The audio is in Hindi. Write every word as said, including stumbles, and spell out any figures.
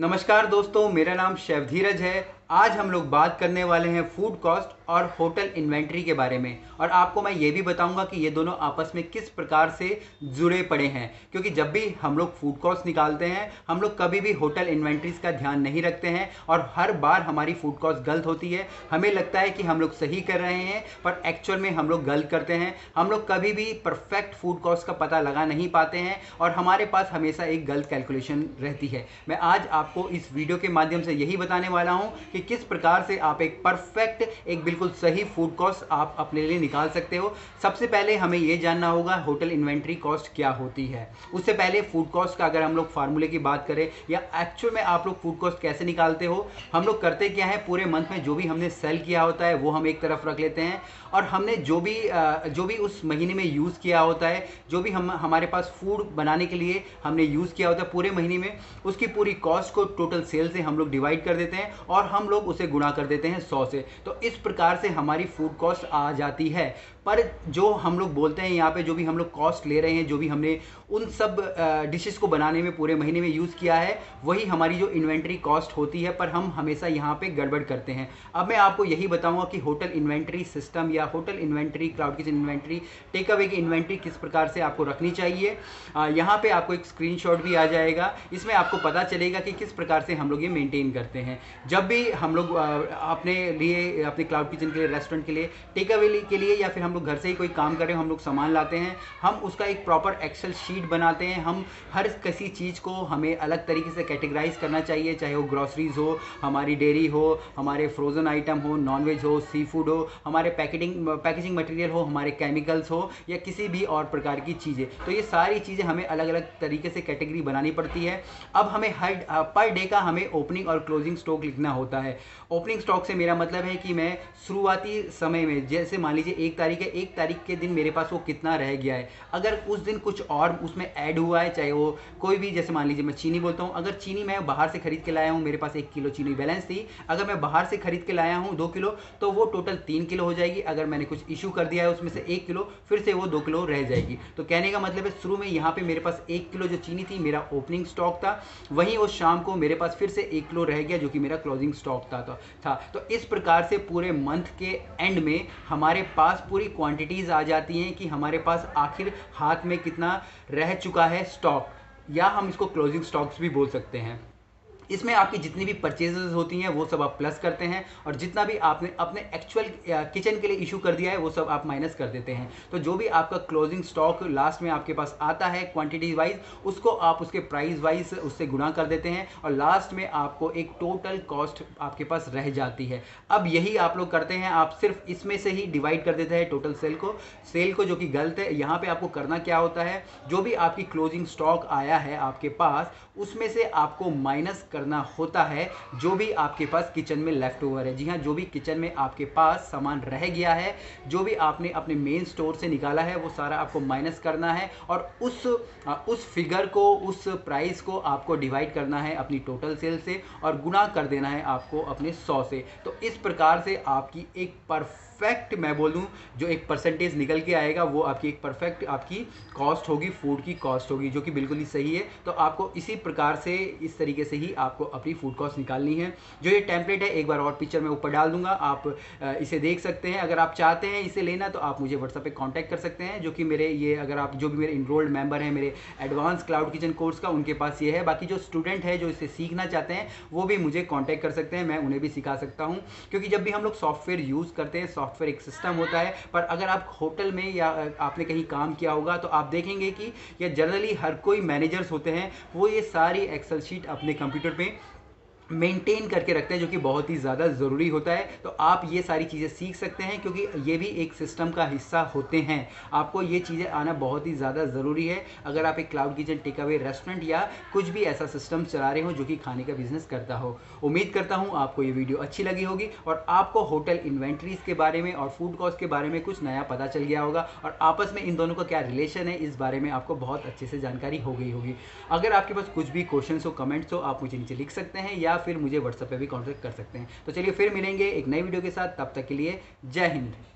नमस्कार दोस्तों, मेरा नाम शैव धीरज है। आज हम लोग बात करने वाले हैं फूड कॉस्ट और होटल इन्वेंट्री के बारे में। और आपको मैं ये भी बताऊंगा कि ये दोनों आपस में किस प्रकार से जुड़े पड़े हैं, क्योंकि जब भी हम लोग फूड कॉस्ट निकालते हैं हम लोग कभी भी होटल इन्वेंट्रीज का ध्यान नहीं रखते हैं और हर बार हमारी फूड कॉस्ट गलत होती है। हमें लगता है कि हम लोग सही कर रहे हैं पर एक्चुअल में हम लोग गलत करते हैं। हम लोग कभी भी परफेक्ट फूड कॉस्ट का पता लगा नहीं पाते हैं और हमारे पास हमेशा एक गलत कैलकुलेशन रहती है। मैं आज आपको इस वीडियो के माध्यम से यही बताने वाला हूं कि किस प्रकार से आप एक परफेक्ट, एक बिल्कुल सही फूड कॉस्ट आप अपने लिए निकाल सकते हो। सबसे पहले हमें यह जानना होगा होटल इन्वेंट्री कॉस्ट क्या होती है। उससे पहले फूड कॉस्ट का अगर हम लोग फार्मूले की बात करें या एक्चुअल में आप लोग फूड कॉस्ट कैसे निकालते हो, हम लोग करते क्या है, पूरे मंथ में जो भी हमने सेल किया होता है वो हम एक तरफ रख लेते हैं और हमने जो भी जो भी उस महीने में यूज़ किया होता है, जो भी हम हमारे पास फूड बनाने के लिए हमने यूज़ किया होता है पूरे महीने में, उसकी पूरी कॉस्ट को टोटल सेल से हम लोग डिवाइड कर देते हैं और हम लोग उसे गुणा कर देते हैं सौ से। तो इस प्रकार से हमारी फूड कॉस्ट आ जाती है। पर जो हम लोग बोलते हैं यहाँ पे, जो भी हम लोग कॉस्ट ले रहे हैं, जो भी हमने उन सब डिशेस को बनाने में पूरे महीने में यूज़ किया है, वही हमारी जो इन्वेंट्री कॉस्ट होती है। पर हम हमेशा यहाँ पे गड़बड़ करते हैं। अब मैं आपको यही बताऊंगा कि होटल इन्वेंट्री सिस्टम या hotel inventory, cloud kitchen inventory, take away की इन्वेंट्री किस प्रकार से आपको रखनी चाहिए। यहाँ पे आपको एक स्क्रीनशॉट भी आ जाएगा, इसमें आपको पता चलेगा कि किस प्रकार से हम लोग ये मेंटेन करते हैं। जब भी हम लोग अपने लिए, अपने क्लाउड किचन के लिए, रेस्टोरेंट के लिए, टेक अवे के लिए, या फिर हम लोग घर से ही कोई काम कर रहे हो, हम लोग सामान लाते हैं, हम उसका एक प्रॉपर एक्सेल शीट बनाते हैं। हम हर किसी चीज़ को हमें अलग तरीके से कैटेगराइज करना चाहिए, चाहे वो ग्रॉसरीज हो, हमारी डेयरी हो, हमारे फ्रोज़न आइटम हो, नॉनवेज हो, सी फूड हो, हमारे पैकेटिंग पैकेजिंग मटेरियल हो, हमारे केमिकल्स हो, या किसी भी और प्रकार की चीज़ें। तो ये सारी चीज़ें हमें अलग अलग तरीके से कैटेगरी बनानी पड़ती है। अब हमें हर पर डे का हमें ओपनिंग और क्लोजिंग स्टॉक लिखना होता है। ओपनिंग स्टॉक से मेरा मतलब है कि मैं शुरुआती समय में, जैसे मान लीजिए एक तारीख है, एक तारीख के दिन मेरे पास वो कितना रह गया है। अगर उस दिन कुछ और उसमें ऐड हुआ है, चाहे वो कोई भी, जैसे मान लीजिए मैं चीनी बोलता हूँ, अगर चीनी मैं बाहर से खरीद के लाया हूँ, मेरे पास एक किलो चीनी बैलेंस थी, अगर मैं बाहर से खरीद के लाया हूँ दो किलो, तो वो टोटल तीन किलो हो जाएगी। अगर मैंने कुछ इशू कर दिया है उसमें से एक किलो, फिर से वो दो किलो रह जाएगी। तो कहने का मतलब है, शुरू में यहाँ पे मेरे पास एक किलो जो चीनी थी मेरा ओपनिंग स्टॉक था, वहीं वो शाम को मेरे पास फिर से एक किलो रह गया जो कि मेरा क्लोजिंग स्टॉक था, तो, था तो इस प्रकार से पूरे मंथ के एंड में हमारे पास पूरी क्वांटिटीज़ आ जाती हैं कि हमारे पास आखिर हाथ में कितना रह चुका है स्टॉक, या हम इसको क्लोजिंग स्टॉक्स भी बोल सकते हैं। इसमें आपकी जितनी भी परचेजेस होती हैं वो सब आप प्लस करते हैं और जितना भी आपने अपने एक्चुअल किचन के लिए इशू कर दिया है वो सब आप माइनस कर देते हैं। तो जो भी आपका क्लोजिंग स्टॉक लास्ट में आपके पास आता है क्वांटिटी वाइज, उसको आप उसके प्राइस वाइज उससे गुणा कर देते हैं और लास्ट में आपको एक टोटल कॉस्ट आपके पास रह जाती है। अब यही आप लोग करते हैं, आप सिर्फ इसमें से ही डिवाइड कर देते हैं टोटल सेल को सेल को जो कि गलत है। यहाँ पे आपको करना क्या होता है, जो भी आपकी क्लोजिंग स्टॉक आया है आपके पास, उसमें से आपको माइनस करना होता है जो भी आपके पास किचन में लेफ्ट ओवर है। जी हाँ, जो भी किचन में आपके पास सामान रह गया है, जो भी आपने अपने मेन स्टोर से निकाला है, वो सारा आपको माइनस करना है और उस उस फिगर को, उस प्राइस को आपको डिवाइड करना है अपनी टोटल सेल से और गुणा कर देना है आपको अपने सौ से। तो इस प्रकार से आपकी एक परफेक्ट, मैं बोल दूं, जो एक परसेंटेज निकल के आएगा वो आपकी एक परफेक्ट आपकी कॉस्ट होगी, फूड की कॉस्ट होगी, जो कि बिल्कुल ही सही है। तो आपको इसी प्रकार से, इस तरीके से ही आपको अपनी फूड कॉस्ट निकालनी है। जो ये टेम्पलेट है, एक बार और पिक्चर में ऊपर डाल दूंगा, आप इसे देख सकते हैं। अगर आप चाहते हैं इसे लेना तो आप मुझे व्हाट्सएप पे कांटेक्ट कर सकते हैं, जो कि मेरे ये, अगर आप जो भी मेरे इनरोल्ड मेंबर हैं मेरे एडवांस क्लाउड किचन कोर्स का, उनके पास ये है। बाकी जो स्टूडेंट है जो इसे सीखना चाहते हैं वो भी मुझे कॉन्टैक्ट कर सकते हैं, मैं उन्हें भी सिखा सकता हूँ। क्योंकि जब भी हम लोग सॉफ्टवेयर यूज़ करते हैं, सॉफ्टवेयर एक सिस्टम होता है, पर अगर आप होटल में या आपने कहीं काम किया होगा तो आप देखेंगे कि ये जनरली हर कोई मैनेजर्स होते हैं, वो ये सारी एक्सेल शीट अपने कंप्यूटर पे मेंटेन करके रखते हैं, जो कि बहुत ही ज़्यादा ज़रूरी होता है। तो आप ये सारी चीज़ें सीख सकते हैं क्योंकि ये भी एक सिस्टम का हिस्सा होते हैं। आपको ये चीज़ें आना बहुत ही ज़्यादा ज़रूरी है अगर आप एक cloud kitchen, take away restaurant या कुछ भी ऐसा सिस्टम चला रहे हो जो कि खाने का बिजनेस करता हो। उम्मीद करता हूँ आपको ये वीडियो अच्छी लगी होगी और आपको होटल इन्वेंट्रीज़ के बारे में और फूड कॉस्ट के बारे में कुछ नया पता चल गया होगा और आपस में इन दोनों का क्या रिलेशन है इस बारे में आपको बहुत अच्छे से जानकारी हो गई होगी। अगर आपके पास कुछ भी क्वेश्चन हो, कमेंट्स हो, आप मुझे नीचे लिख सकते हैं या फिर मुझे व्हाट्सएप पे भी कांटेक्ट कर सकते हैं। तो चलिए फिर मिलेंगे एक नई वीडियो के साथ, तब तक के लिए जय हिंद।